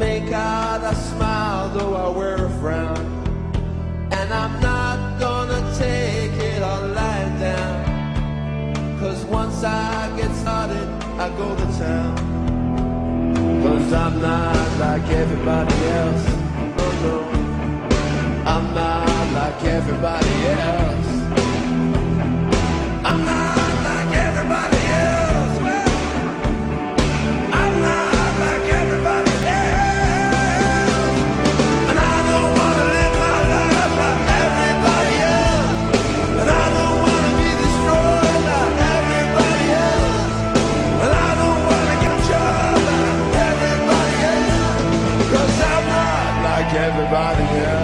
make out I smile, though I wear a frown. And I'm not gonna take it all lying down, 'cause once I get started, I go to town. 'Cause I'm not like everybody else. Oh no, I'm not like everybody else. I'm not like everybody else. Well, I'm not like everybody else. And I don't wanna live my life like everybody else. And I don't wanna be destroyed like everybody else. And I don't wanna get job like everybody else. 'Cause I'm not like everybody else.